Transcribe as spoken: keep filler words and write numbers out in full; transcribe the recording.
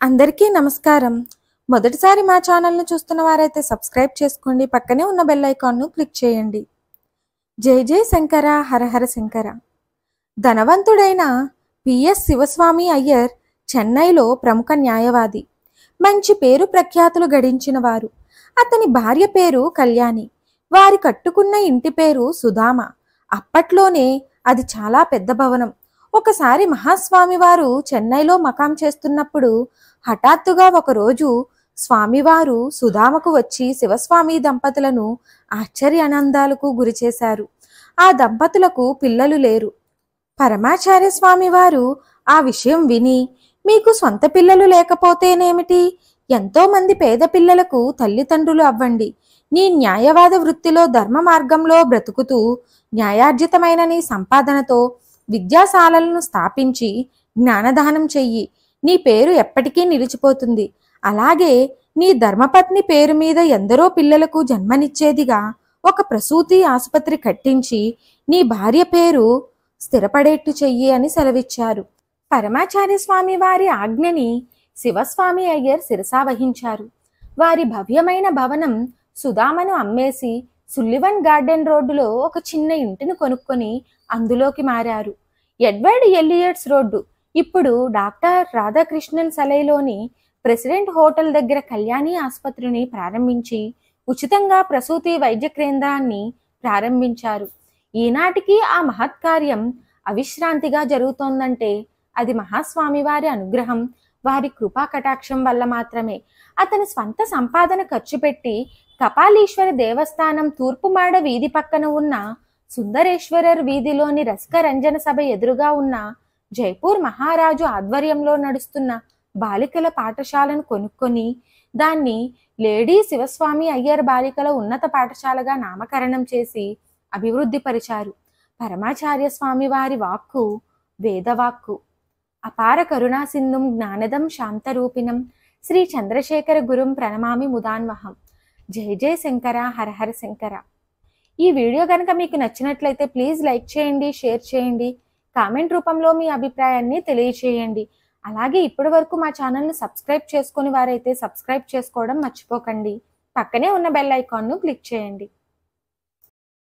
అందరికీ నమస్కారం. మొదటిసారి మా ఛానల్ను చూస్తున్న వారైతే సబ్స్క్రైబ్ చేసుకోండి. పక్కనే ఉన్న బెల్ ఐకాన్ను క్లిక్ చేయండి. జై జై శంకర, హరహర శంకర. ధనవంతుడైన పిఎస్ శివస్వామి అయ్యర్ చెన్నైలో ప్రముఖ న్యాయవాది, మంచి పేరు ప్రఖ్యాతులు గడించిన వారు. అతని భార్య పేరు కళ్యాణి. వారి కట్టుకున్న ఇంటి పేరు సుధామ. అప్పట్లోనే అది చాలా పెద్ద భవనం. ఒకసారి మహాస్వామివారు చెన్నైలో మకాం చేస్తున్నప్పుడు హఠాత్తుగా ఒకరోజు స్వామివారు సుధామకు వచ్చి శివస్వామి దంపతులను ఆశ్చర్యానందాలకు గురిచేశారు. ఆ దంపతులకు పిల్లలు లేరు. పరమాచార్య స్వామివారు ఆ విషయం విని, మీకు సొంత పిల్లలు లేకపోతేనేమిటి, ఎంతో మంది పేద పిల్లలకు తల్లిదండ్రులు అవ్వండి. నీ న్యాయవాద వృత్తిలో ధర్మ మార్గంలో బ్రతుకుతూ న్యాయార్జితమైన నీ సంపాదనతో విద్యాశాలలను స్థాపించి జ్ఞానదానం చెయ్యి. నీ పేరు ఎప్పటికీ నిలిచిపోతుంది. అలాగే నీ ధర్మపత్ని పేరు మీద ఎందరో పిల్లలకు జన్మనిచ్చేదిగా ఒక ప్రసూతి ఆసుపత్రి కట్టించి నీ భార్య పేరు స్థిరపడేట్టు చెయ్యి అని సెలవిచ్చారు. పరమాచార్య స్వామి వారి ఆజ్ఞని శివస్వామి అయ్యర్ శిరసావహించారు. వారి భవ్యమైన భవనం సుధామను అమ్మేసి సుల్లివన్ గార్డెన్ రోడ్డులో ఒక చిన్న ఇంటిని కొనుక్కొని అందులోకి మారారు. ఎడ్వర్డ్ ఎలియట్స్ రోడ్డు, ఇప్పుడు డాక్టర్ రాధాకృష్ణన్ సలైలోని ప్రెసిడెంట్ హోటల్ దగ్గర కళ్యాణి ఆసుపత్రిని ప్రారంభించి ఉచితంగా ప్రసూతి వైద్య కేంద్రాన్ని ప్రారంభించారు. ఈనాటికి ఆ మహత్కార్యం అవిశ్రాంతిగా జరుగుతోందంటే అది మహాస్వామి వారి అనుగ్రహం, వారి కృపా కటాక్షం వల్ల మాత్రమే. అతని స్వంత సంపాదన ఖర్చు పెట్టి కపాలీశ్వర దేవస్థానం తూర్పుమాడ వీధి పక్కన ఉన్న సుందరేశ్వరర్ వీధిలోని రసిక రంజన సభ ఎదురుగా ఉన్న జైపూర్ మహారాజు ఆధ్వర్యంలో నడుస్తున్న బాలికల పాఠశాలను కొనుక్కొని దాన్ని లేడీ శివస్వామి అయ్యర్ బాలికల ఉన్నత పాఠశాలగా నామకరణం చేసి అభివృద్ధి పరిచారు. పరమాచార్య స్వామి వారి వాక్కు వేదవాక్కు. అపార కరుణా సింధుం జ్ఞానదం శాంతరూపిణం శ్రీ చంద్రశేఖర గురుం ప్రణమామి ముదాన్వహం. జై జై శంకర, హరహర శంకర. ఈ వీడియో కనుక మీకు నచ్చినట్లయితే ప్లీజ్ లైక్ చేయండి, షేర్ చేయండి, కామెంట్ రూపంలో మీ అభిప్రాయాన్ని తెలియచేయండి. అలాగే ఇప్పటి వరకు మా ఛానల్ని సబ్స్క్రైబ్ చేసుకుని వారైతే సబ్స్క్రైబ్ చేసుకోవడం మర్చిపోకండి. పక్కనే ఉన్న బెల్ ఐకాన్ను క్లిక్ చేయండి.